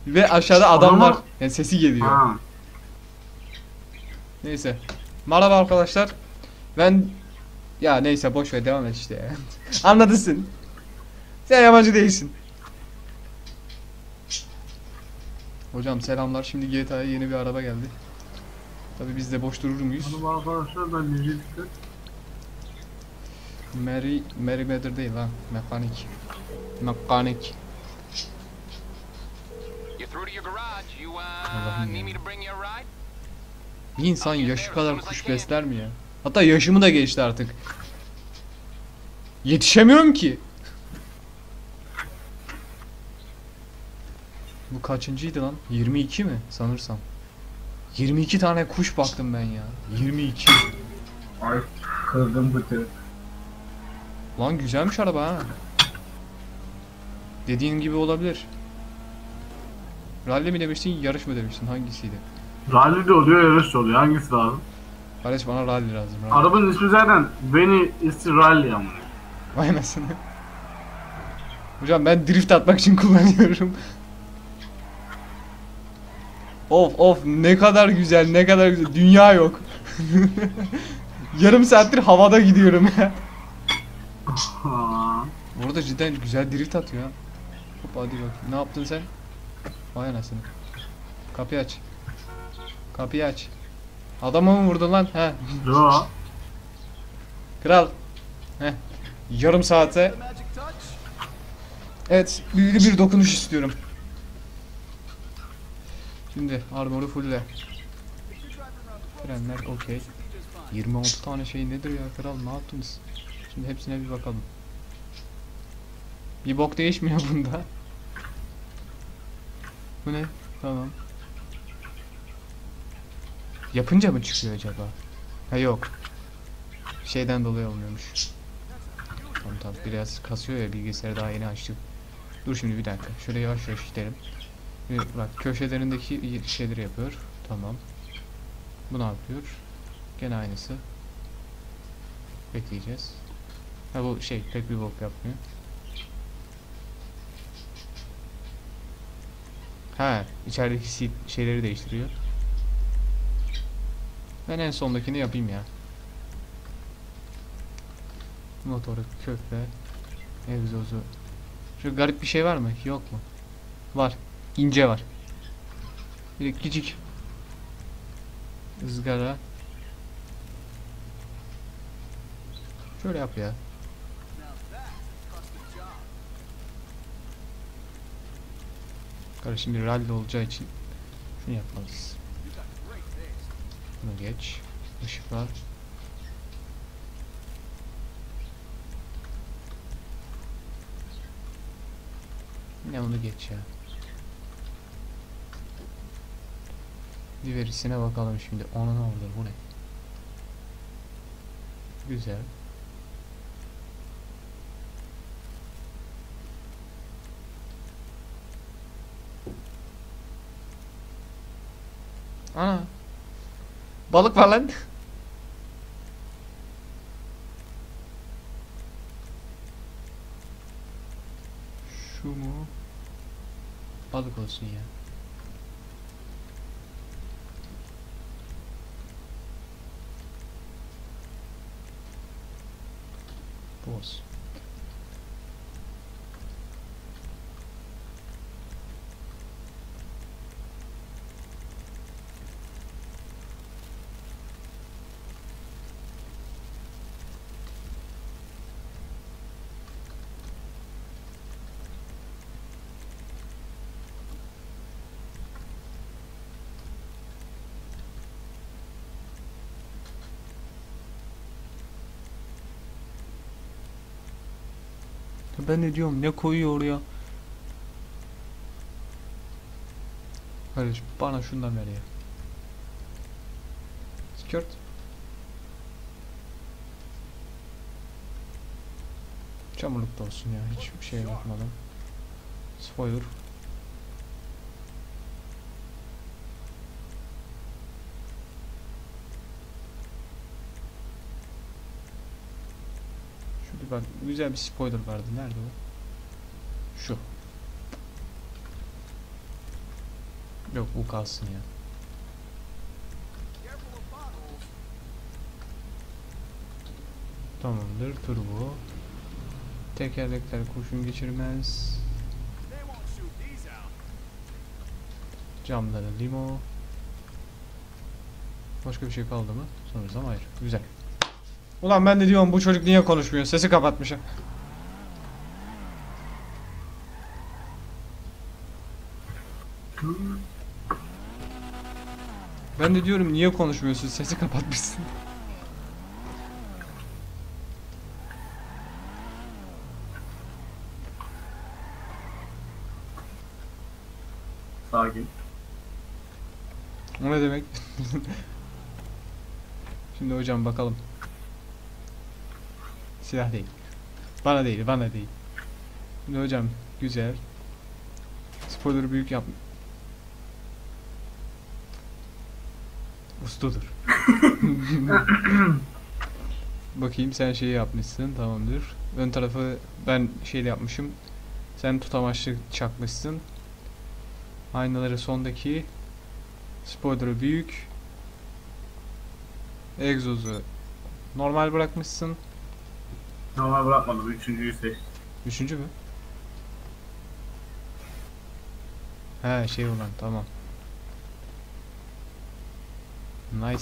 Ve aşağıda adamlar. Adamlar- Yani sesi geliyor. Ha. Neyse. Merhaba arkadaşlar. Ben ya neyse boş ver devam et işte ya. Anladın sen. Sen yabancı değilsin. Hocam selamlar. Şimdi GTA'ya yeni bir araba geldi. Tabi biz de boş durur muyuz? Merhaba arkadaşlar, ben Necip. Mary Matter değil lan. Mekanik. Mekanik. Allah'ım ya. Bir insan yaşı kadar kuş besler mi ya? Hatta yaşımı da geçti artık. Yetişemiyorum ki. Bu kaçıncıydı lan? 22 mi sanırsam? 22 tane kuş baktım ben ya. 22. Ay, kırdım bıçağı. Lan güzelmiş araba ha. Dediğin gibi olabilir. Rally mi demiştin, yarış mı demiştin? Hangisiydi? Rally de oluyor, yarış da oluyor. Hangisi lazım? Kardeş bana rally lazım. Rally. Arabanın ismi zaten Beni Isti Rally ama. Vay anasını. Hocam ben drift atmak için kullanıyorum. Of ne kadar güzel, ne kadar güzel. Dünya yok. Yarım saattir havada gidiyorum ya. Ha. Bu arada cidden güzel drift atıyor ha. Hop hadi bak. Ne yaptın sen? Vay anasını. Kapıyı aç. Kapıyı aç. Adamı mı vurdun lan? He. Yo. Kral. Heh. Yarım saate. Evet, büyülü bir dokunuş istiyorum. Şimdi armoru fulle. Frenler okey. 26 tane şey nedir ya kral, ne yaptınız? Şimdi hepsine bir bakalım. Bir bok değişmiyor bunda. Bu ne? Tamam. Yapınca mı çıkıyor acaba? Ha yok. Şeyden dolayı olmuyormuş. Tamam biraz kasıyor ya, bilgisayarı daha yeni açtım. Dur şimdi bir dakika. Şöyle yavaş yavaş gidelim. Bak köşelerindeki şeyleri yapıyor. Tamam. Bu ne yapıyor? Gene aynısı. Bekleyeceğiz. Ha bu şey pek bir bok yapmıyor. Ha içerideki şeyleri değiştiriyor. Ben en sondakini yapayım ya. Motoru, kökle, egzozu. Şu garip bir şey var mı? Yok mu? Var. İnce var. Bir de küçük ızgara. Şöyle yap ya. Kardeşim bir rally olacağı için şunu yapmalıyız. Bunu geç. Işık var. Yine onu geç ya. Bir verisine bakalım şimdi. Ona ne olur, bu ne? Güzel. Ana. Balık var lan. Şu mu? Balık olsun ya. Bu olsun. Ben ne diyorum, ne koyuyor oraya? Kardeşim bana şundan ver ya. Skirt. Çamurluk da olsun ya, hiçbir şey yapmadım. Spoiler. Şurada bak güzel bir spoiler vardı, nerede o? Şu. Yok bu kalsın ya. Tamamdır. Turbo. Tekerlekler kurşun geçirmez. Camları limo. Başka bir şey kaldı mı? Sanırsam hayır. Güzel. Ulan ben de diyorum bu çocuk niye konuşmuyor? Sesi kapatmış. Ben de diyorum niye konuşmuyorsun? Sesi kapatmışsın. Sakin. O ne demek? Şimdi hocam bakalım. Silah değil. Bana değil, bana değil. Şimdi hocam güzel. Spoiler'ı büyük yap. Ustadır. Bakayım sen şeyi yapmışsın, tamamdır. Ön tarafı ben şeyle yapmışım. Sen tutamaçlı çakmışsın. Aynaları sondaki. Spoiler'ı büyük. Egzozu normal bırakmışsın. Normal bırakmadım. Üçüncüyü seç. Üçüncü mü? He şey olan tamam. Nice.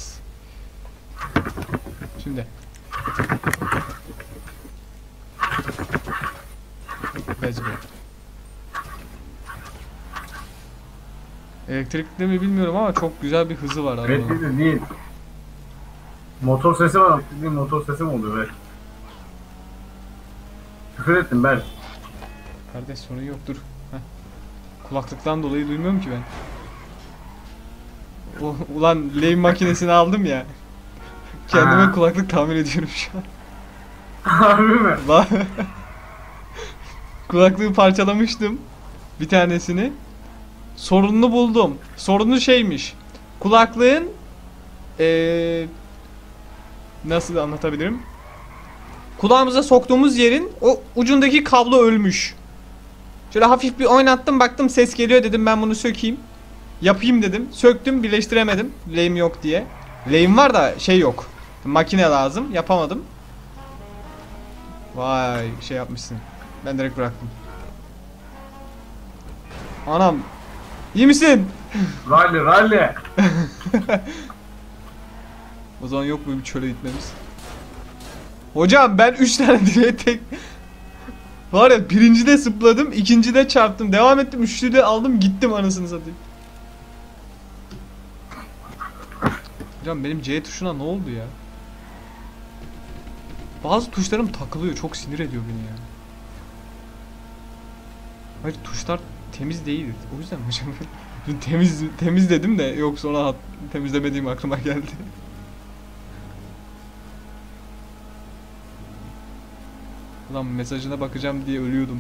Şimdi. Let's go. Elektrikli mi bilmiyorum ama çok güzel bir hızı var Evet arabanın. değil. Motor sesi var. Bir motor sesi mi oluyor? Evet. Küfür ettim ben. Kardeş sorun yoktur. Heh. Kulaklıktan dolayı duymuyorum ki ben. Ulan lehim makinesini aldım ya. Kendime Ha. kulaklık tamir ediyorum şu an. Harbi mi? Kulaklığı parçalamıştım. Bir tanesini. Sorununu buldum. Sorunu şeymiş. Kulaklığın nasıl anlatabilirim? Kulağımıza soktuğumuz yerin o ucundaki kablo ölmüş. Şöyle hafif bir oynattım, baktım ses geliyor, dedim ben bunu sökeyim. Yapayım dedim. Söktüm, birleştiremedim. Lehim yok diye. Lehim var da şey yok. Makine lazım. Yapamadım. Vay şey yapmışsın. Ben direkt bıraktım. Anam. İyi misin? Rally. O zaman yok mu bir çöle gitmemiz? Hocam ben 3 tane direğe tek... Var ya birincide zıpladım, ikincide çarptım. Devam ettim, üçlüde aldım gittim anasını satayım. Hocam benim C tuşuna ne oldu ya? Bazı tuşlarım takılıyor, çok sinir ediyor beni ya. Hayır tuşlar temiz değil. O yüzden mi hocam? Dün temiz dedim de yok sonra temizlemediğim aklıma geldi. Ulan mesajına bakacağım diye ölüyordum.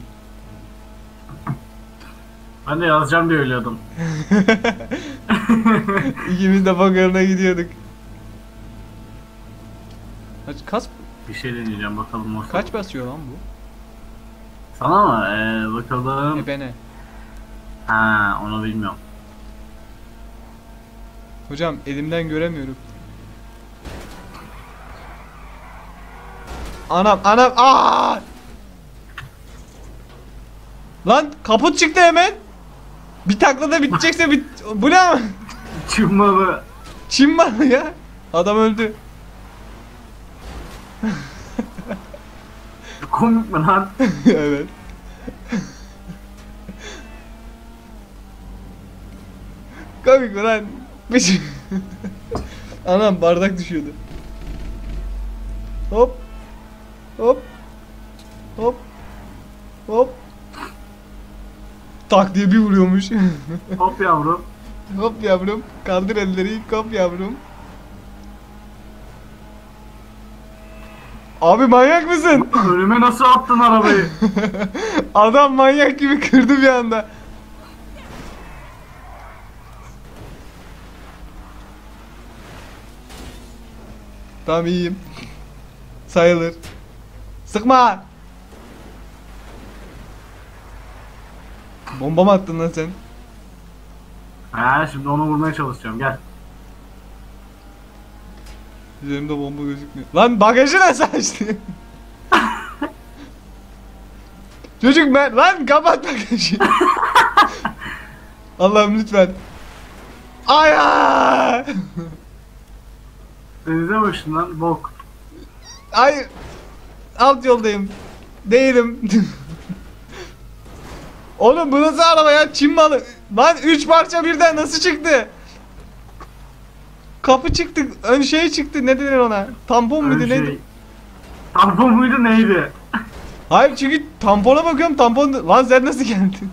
Ben de yazacağım diye ölüyordum. İkimiz de bakarına gidiyorduk. Kaç Bir şey deneyeceğim bakalım nasıl. kaç basıyor lan bu? Sana mı? Bakalım. Ebene. Ha, onu bilmiyorum. Hocam elimden göremiyorum. Anam aa! Lan kaput çıktı hemen. Bir taklada bitecekse bu ne ama? Çıkmalı. Çin malı ya. Adam öldü. Komik mi lan? Evet. Komik mi lan? Anam bardak düşüyordu. Hop. Hop. Hop. Hop. Tak diye bir vuruyormuş. Hop yavrum. Hop yavrum. Kaldır elleri. Hop yavrum. Abi manyak mısın? Önüme nasıl attın arabayı? Adam manyak gibi kırdı bir anda. Tamam iyiyim. Sayılır. Sıkma. Bomba mı attın lan sen? Ha şimdi onu vurmaya çalışacağım gel. Üzerimde bomba gözükmüyor. Lan bagajı nasıl açtı? Çocuk ben lan kapat bagajı. Allah'ım lütfen. Ay! Denize bakışın lan bok. Hayır. Alt yoldayım. Değilim. Oğlum bu nasıl araba ya? Çin malı. Lan 3 parça birden nasıl çıktı? Kapı çıktı. Ön şey çıktı. Ne denir ona? Tampon muydu Öyle neydi? şey. Tampon muydu neydi? Hayır çünkü tampona bakıyorum tampon... Lan sen nasıl geldin?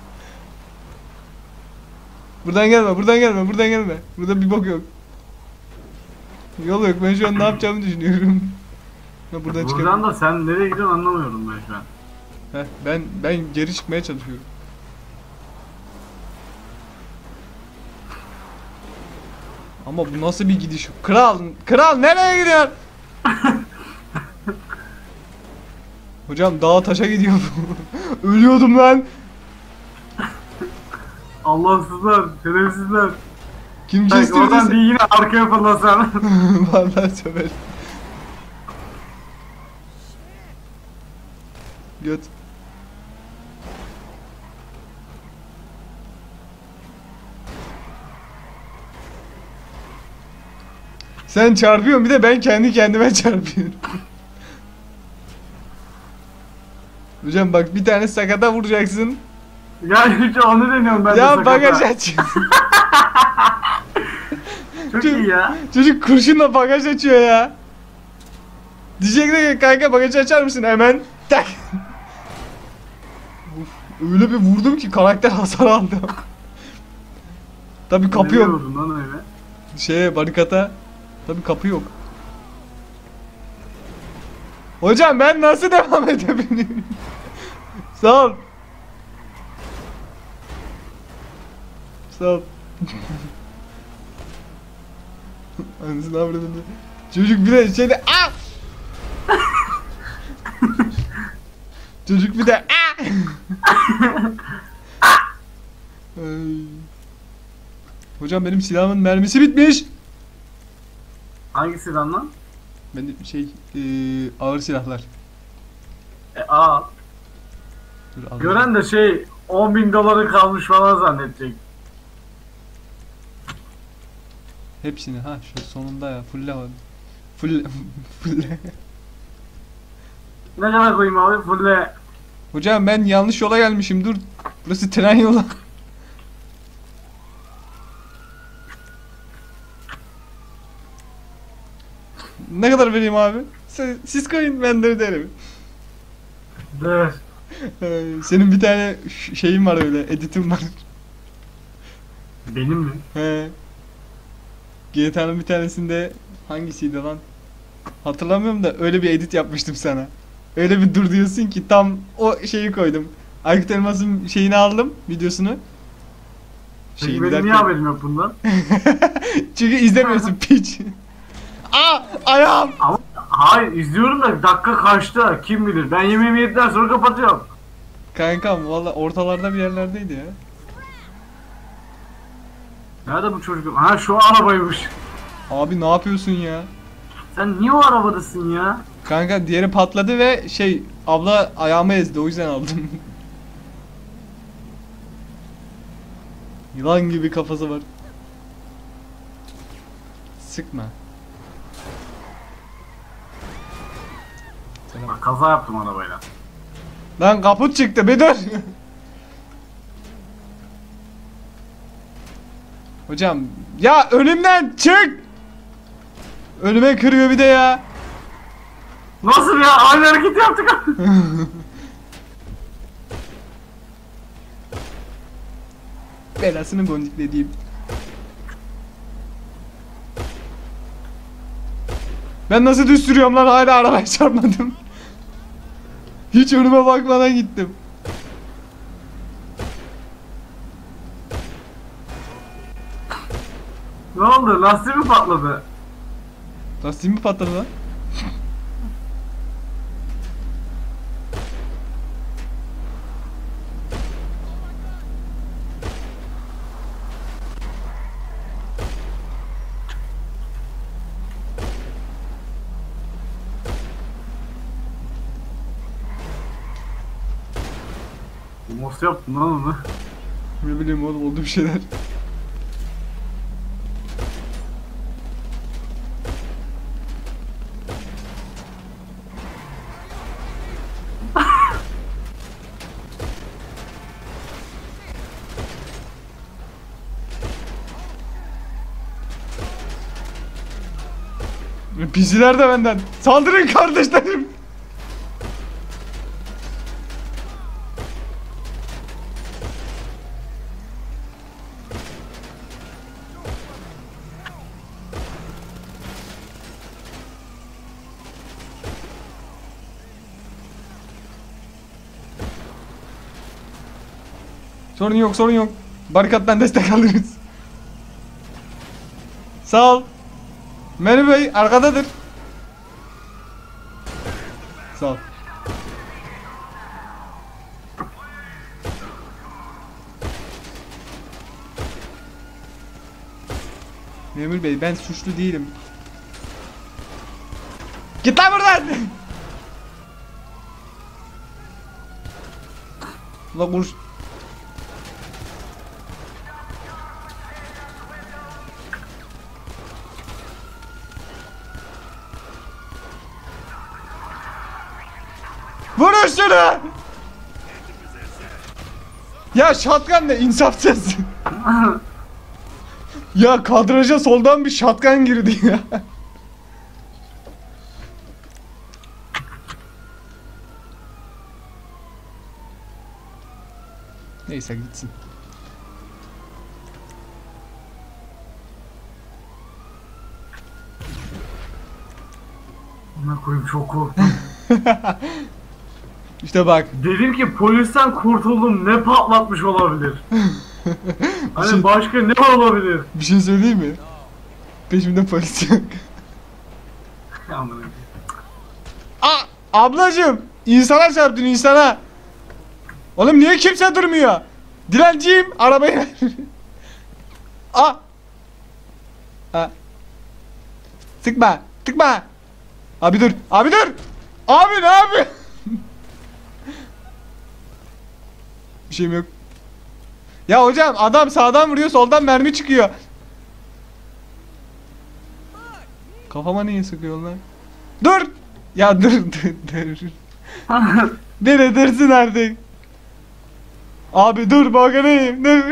Buradan gelme, buradan gelme, buradan gelme. Burada bir bok yok. Yol yok. Ben şu an ne yapacağımı düşünüyorum. Ha, buradan Buradan çıkıyorum. da sen nereye gidiyorsun anlamıyorum ben şu an. Heh, ben geri çıkmaya çalışıyorum. Ama bu nasıl bir gidiş? Kral, kral nereye gidiyor? Hocam dağa taşa gidiyor. Ölüyordum lan. Allahsızlar, şerefsizler. Kim Sanki oradan kestirdiyse. değil yine arkaya fırlasan. Vallahi söver. Göt. Sen çarpıyorsun bir de ben kendi kendime çarpıyorum. Hocam bak bir tane sakata vuracaksın. Ya hiç onu deniyorum ben de Ya sakata. bagaj aç. Çok iyi ya. Çocuk kurşunla bagaj açıyor ya. Diyecek ki kanka bagajı açar mısın hemen? Tak. Uf, öyle bir vurdum ki karakter hasar aldı. Tabii kapı Nereye yok. vurdun lan öyle? Şeye barikata. Tabii kapı yok. Hocam ben nasıl devam edebilirim? Sağ ol. Sağ ol. Anasını avradını. Çocuk bir de şeyde ah! Çocuk bir de ah! Ay. Hocam benim silahımın mermisi bitmiş. Hangisi lan? Benim ağır silahlar. Aa. Dur, alayım. Gören de şey 10.000 doları kalmış falan zannedecek. Hepsini ha şu sonunda ya fulle var. Fulle fulle. Ne kadar koyayım abi? Fulle. Hocam ben yanlış yola gelmişim dur. Burası tren yolu. Ne kadar vereyim abi? Siz koyun ben de öderim. Dur. Senin bir tane şeyin var öyle editin var. Benim mi? He. GTA'nın bir tanesinde hangisiydi lan? Hatırlamıyorum da öyle bir edit yapmıştım sana. Öyle bir dur diyorsun ki tam o şeyi koydum. Aykut Elmas'ın şeyini aldım videosunu. Peki Şeyini benim derken- niye haberim yok bundan? Çünkü izlemiyorsun piç. Aa ayağım. Ama hayır izliyorum da dakika kaçtı kim bilir. Ben yemeğimi yedikten sonra kapatıyorum. Kankam valla ortalarda bir yerlerdeydi ya. Nerede bu çocuk? Ha şu arabaymış. Abi ne yapıyorsun ya? Sen niye o arabadasın ya? Kanka diğeri patladı ve abla ayağımı ezdi o yüzden aldım. Yılan gibi kafası var. Sıkma. Selam. Bak kaza yaptım arabayla. Lan kaput çıktı bir dur. Hocam ya önümden çık. Önüme kırıyor bir de ya. Nasıl ya? Aynı hareket yaptık. Belasını bondiklediğim. Ben nasıl düz sürüyorum lan hala arabaya çarpmadım. Hiç önüme bakmadan gittim. Ne oldu? Lastiği mi patladı? Lastiğim mi patladı lan? Nasıl yaptın lan onu? Ne bileyim oğlum, oldu bir şeyler. PC'ler de benden. Saldırın kardeşlerim. Sorun yok, sorun yok. Barikattan destek alırız. Sağ ol. Meri Bey arkadadır. Sağ ol. Memur Bey, ben suçlu değilim. Git lan buradan. Ulan konuş. Vurun şunu. Ya shotgun ne insafsız. Ya kadraja soldan bir shotgun girdi ya. Neyse gitsin. Buna koyayım, çok korktum. İşte bak. Dedim ki polisten kurtuldum, ne patlatmış olabilir? Hani şey- başka ne olabilir? Bir şey söyleyeyim mi? Peşimde polis yok. Amına. Aa, ablacığım, insana çarptın insana. Oğlum niye kimse durmuyor? Dilenciyim, arabayı ver. Aa. Ha. Sıkma, sıkma. Abi dur, abi dur. Abi ne yapıyor? Bir şeyim yok. Ya hocam, adam sağdan vuruyor, soldan mermi çıkıyor. Kafama niye sıkıyorsun lan? Dur. Ya dur, dur. Beni dursun artık. Abi dur, bakanayım, dur.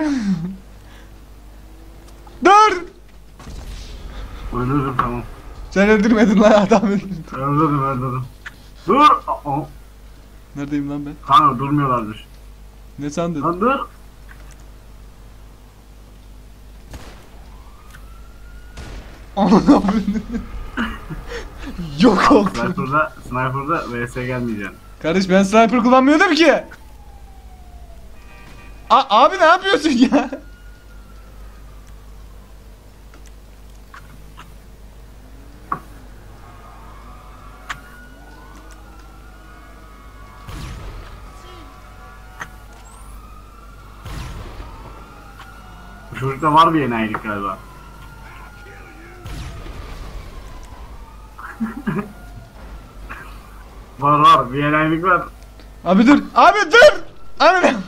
Dur. Öldürdüm, tamam. Sen öldürmedin lan, adam öldürdü. Öldürdüm. Dur! Aa, Neredeyim lan ben? kanka durmuyorlardır. Ne sandın? Lan dur! Yok oldu. Sniper'da vs gelmeyeceksin. Kardeş, ben sniper kullanmıyordum ki. Abi ne yapıyorsun ya? Bu çocukta var bir enayilik galiba. Var bir enayilik var. Abi dur. Abi dur. Abi ne?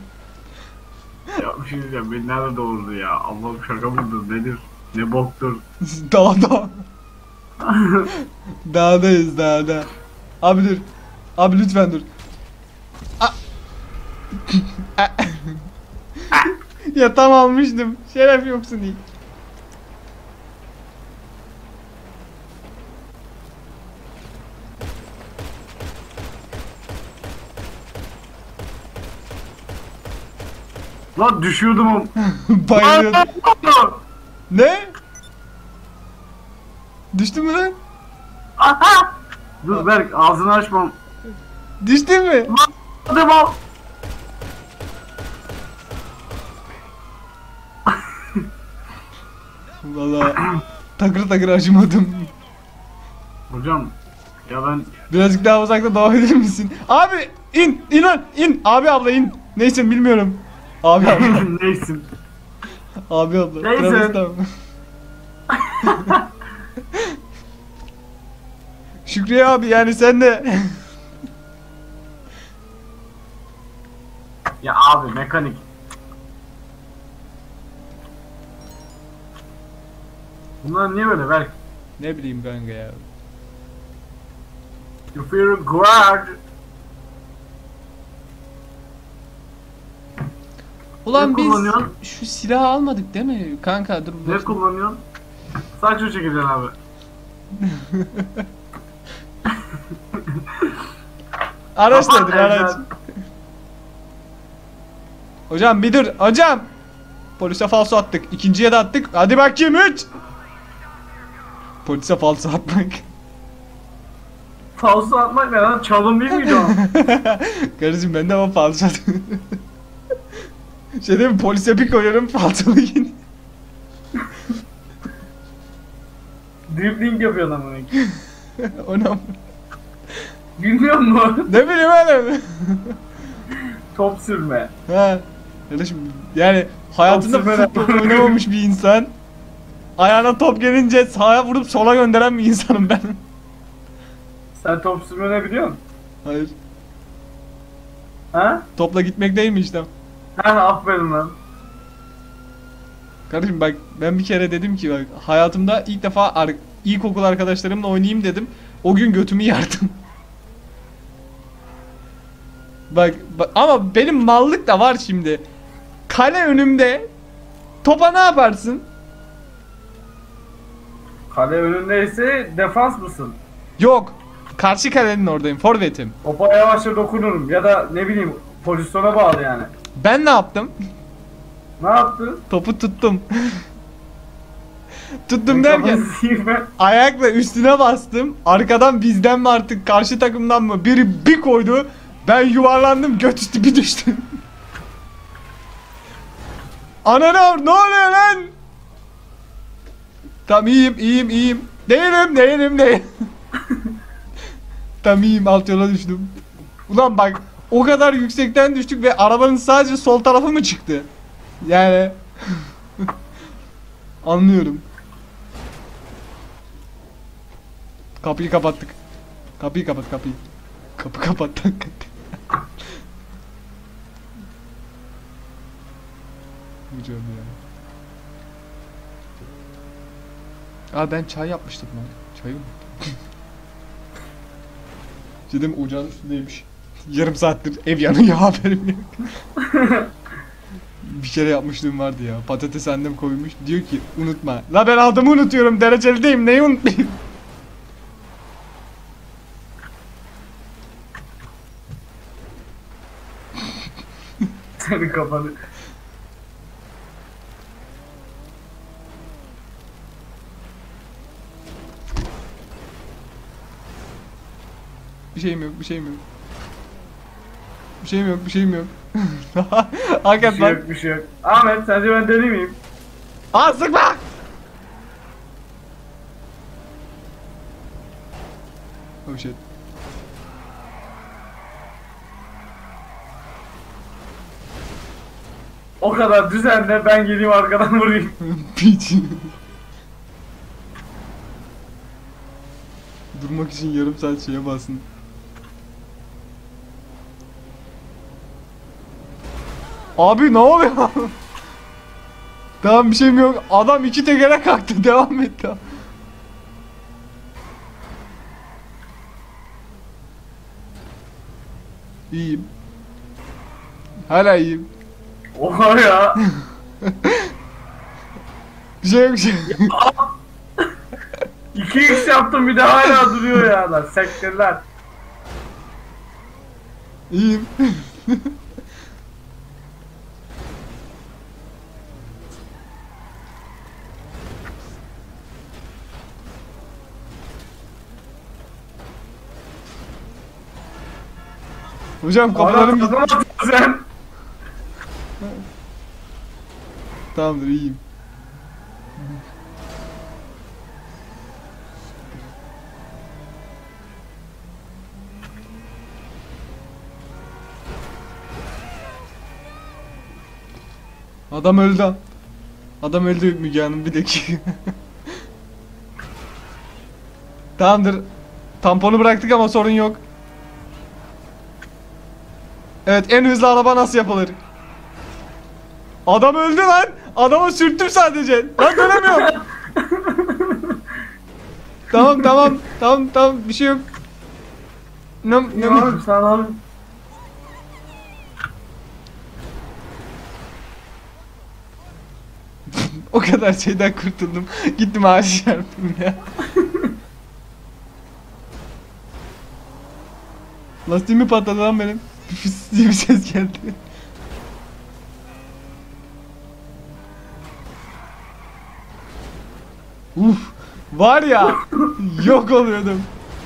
Ya bir şey diyeceğim, beni nerede doğurdu ya? Allah'ım, şaka mıdır, nedir? Ne boktur? Dağda. Dağdayız, dağda. Abi dur. Abi lütfen dur. Ya tam almıştım. Şeref yoksun diye. Lan düşüyordum. Bayılıyordum. Lan! Ne? Düştün mü lan? Aha! Dur Berk, ağzını açmam. Düştün mü? Hadi bak. Valla takır takır acımadım. Hocam ya ben Birazcık daha uzakta doğabilir misin? Abi in lan in. Abi abla in. Neyse bilmiyorum. Abi abla. neysin? Abi abla. Neyse. Travestam. Şükriye abi, yani sen de. Ya abi mekanik. Bunlar niye böyle Berk? Ne bileyim kanka ya. You feel guard. Ulan Ne biz kullanıyorsun? şu silahı almadık değil mi? Kanka dur Ne bakayım. kullanıyorsun? Saçma çekeceksin abi. Araç Kapat nedir araç? evden. Hocam bir dur hocam. Polise falso attık. İkinciye de attık. Hadi bakayım 3. Polise falso atmak. Falso atmak ne lan? Çalım değil miydi o? Kardeşim ben de ama falso attım. Şey değil mi? Polise bir koyarım falsolu yine. Dribbling yapıyorsun ama. Ona Bilmiyor musun? ne bileyim oğlum. Top sürme. Ha. Kardeşim yani hayatında Top sürme. futbol oynamamış bir insan. Ayağına top gelince sağa vurup sola gönderen bir insanım ben. Sen top sürme ne biliyorsun? Hayır. Ha? Topla gitmek değil mi işte? Ha aferin lan. Kardeşim bak ben bir kere dedim ki bak hayatımda ilk defa ilkokul arkadaşlarımla oynayayım dedim. O gün götümü yardım. Bak ama benim mallık da var şimdi. Kale önümde. Topa ne yaparsın? Kale önündeyse defans mısın? Yok. Karşı kalenin oradayım. Forvetim. Topa yavaşça dokunurum ya da ne bileyim pozisyona bağlı yani. Ben ne yaptım? Ne yaptın? Topu tuttum. Tuttum derken Kafasıyım ayakla üstüne bastım. Arkadan bizden mi artık karşı takımdan mı biri bir koydu. Ben yuvarlandım göt üstü bir düştüm. Ananı ne oluyor lan? Tamam iyiyim. Değilim. Tamam iyiyim alt yola düştüm. Ulan bak o kadar yüksekten düştük ve arabanın sadece sol tarafı mı çıktı? Yani anlıyorum. Kapıyı kapattık. Kapıyı kapat kapıyı. Kapı kapattık. Hocam ya. Aa ben çay yapmıştım lan. Çayı mı? Dedim ocağın üstündeymiş. Yarım saattir ev yanıyor haberim yok. Bir kere yapmışlığım vardı ya. Patates annem koymuş. Diyor ki unutma. La ben adımı unutuyorum. Derecelideyim. Neyi unutmayayım? Senin kafanı. Bir şeyim yok. Hakikaten lan. Bir şey yok. Ahmet sence ben deli miyim? Aa sıkma! Oh shit. O kadar düzenle ben geleyim arkadan vurayım. Piç. Durmak için yarım saat şeye basın. Abi ne oluyor? Tamam bir şeyim yok. Adam iki tekere kalktı. Devam et tamam. İyiyim. Hala iyiyim. Oha ya. Bir şey yok. 2x yaptım bir de hala duruyor ya lan. Sektirler. İyiyim. Hocam kapılarım gitti. Adam sen. Tamamdır iyiyim. Adam öldü. Adam öldü Müge Hanım bir dakika. Tamamdır. Tamponu bıraktık ama sorun yok. Evet, en hızlı araba nasıl yapılır? Adam öldü lan. Adama sürttüm sadece. Lan dönemiyorum. Tamam, bir şey yok. Ne? Ya abi sen abi. O kadar şeyden kurtuldum. Gittim ağaç çarptım ya. Lastiğimi patladı lan benim. Fıs diye bir ses geldi. Var ya, yok oluyordum.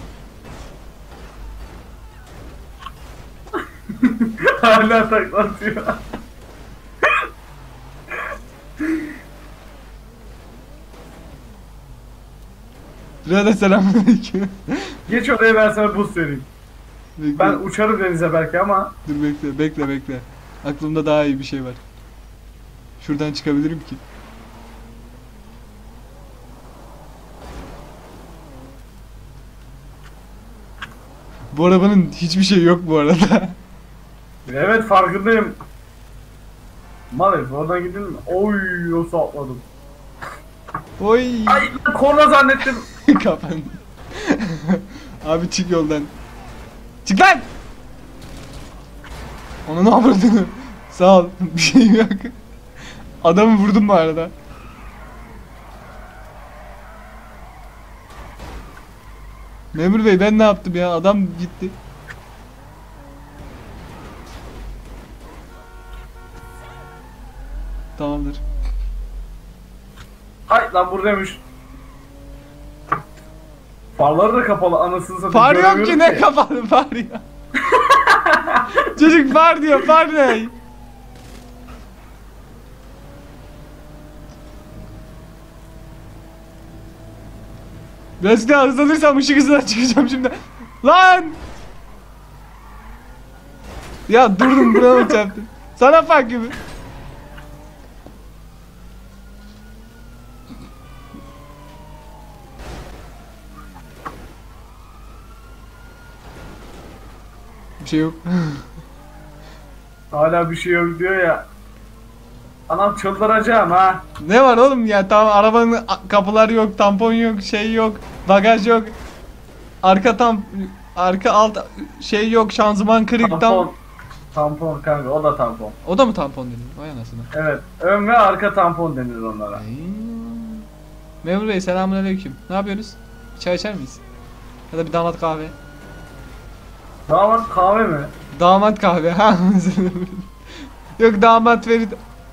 Hala taklatıyor. Rada selamünaleyküm. Geç oraya ben sana buz vereyim. Bekle. Ben uçarım denize belki ama. Dur bekle. Aklımda daha iyi bir şey var. Şuradan çıkabilirim ki. Bu arabanın hiçbir şey yok bu arada. Evet farkındayım. Mal herif oradan gidelim mi? Oy yoksa atladım. Oy. Ay korna zannettim. Kapan. Abi çık yoldan. Çık lan. Onu ne yapırdın? Sağ ol. Bir şey yok. Adamı vurdum bu arada. Memur bey ben ne yaptım ya? Adam gitti. Tamamdır. Ay lan buradaymış. Farları da kapalı anasını satayım. Far yok ki, göremiyorum ne kapalı far ya. Çocuk far diyor, far ne? Biraz daha hızlanırsam ışık hızına çıkacağım şimdi. Lan! Ya durdum, buraya mı çarptın? Sana fark gibi. Bir şey yok. Hala bir şey yok diyor ya. Anam çıldıracağım ha. Ne var oğlum ya? Tamam, arabanın kapıları yok, tampon yok, şey yok, bagaj yok. Arka alt şey yok, şanzıman kırık Tampon. Tampon kanka o da tampon. O da mı tampon dedin? Vay anasını. Evet ön ve arka tampon denir onlara. Memur Bey selamünaleyküm. Ne yapıyorsunuz? Çay içer miyiz? Ya da bir damat kahve. Damat kahve mi? Damat kahve ha. Yok, damat Ferit.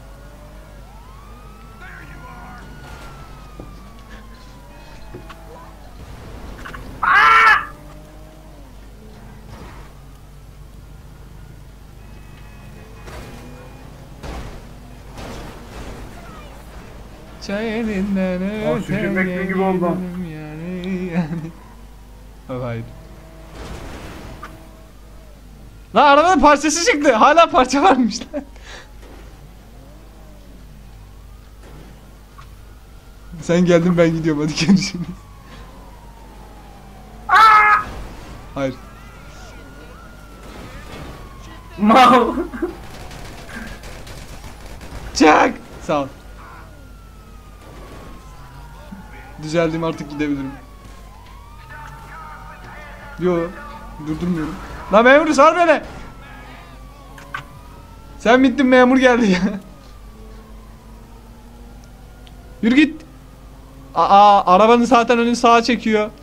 Çay elinden Aa, Şükrü Bekli gibi oldum. yani. Oh, hayır. Lan arabanın parçası çıktı. Hala parça varmış lan. Sen geldin, ben gidiyorum, hadi görüşürüz. Hayır. Mal. Çak. Sağ ol. Düzeldim, artık gidebilirim. Yo, durdurmuyorum. Lan memur sar beni. Sen bittin, memur geldi ya. Yürü git. Arabanın zaten önünü sağa çekiyor.